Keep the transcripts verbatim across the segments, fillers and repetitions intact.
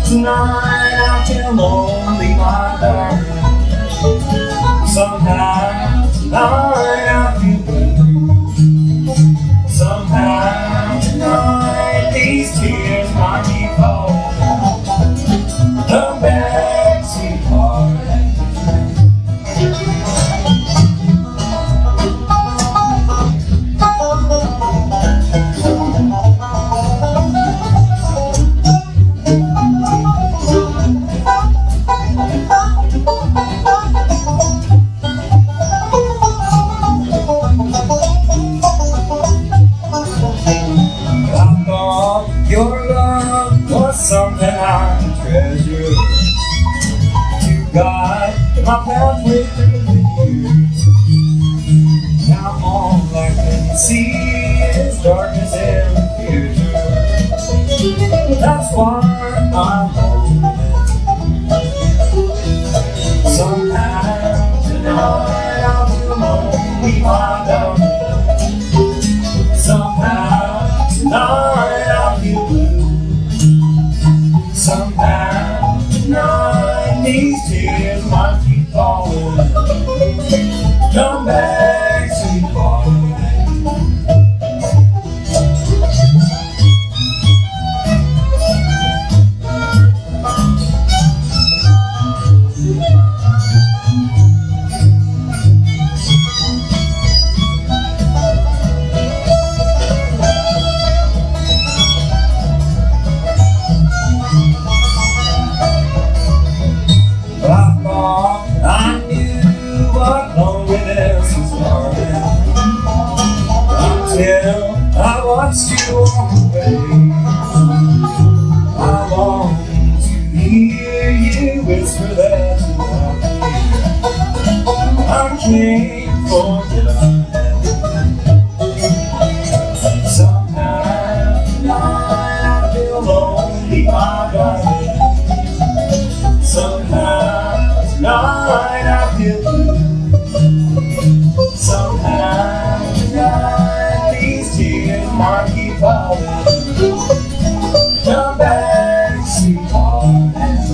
Tonight I feel lonely, my darling. Somehow tonight I feel blue. Somehow tonight these tears might be falling. Come back, sweetheart. Your love was something I treasure to guide my pathway through the years. Now all I can see is darkness in the future. That's why I'm holding. Somehow tonight I'll feel lonely, my darling. Somehow tonight somehow tonight these tears might keep falling. Come back, sweetheart. I knew what loneliness was starting until I watched you walk away. I longed to hear you whisper that you love me. I can't forget. Somehow tonight I feel lonely, my darling. Somehow tonight I feel blue. Somehow tonight these tears might keep falling. Come back, sweetheart.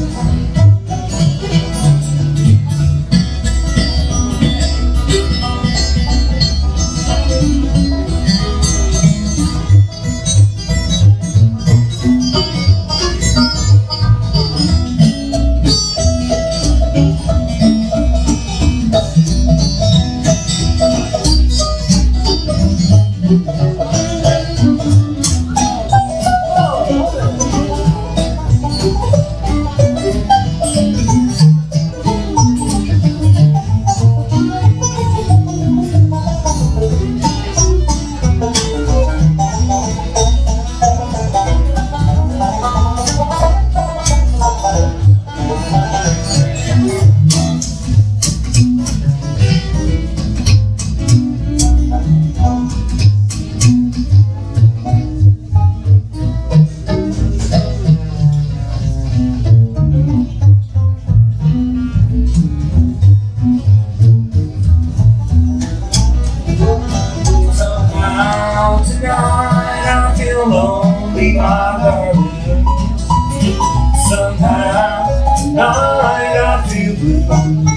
Lonely, my darling. Somehow tonight I feel blue.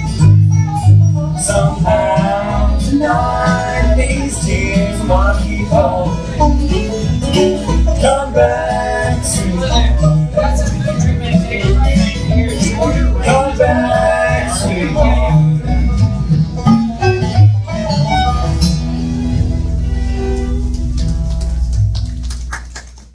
Somehow tonight these tears might keep falling. Come back, sweetheart.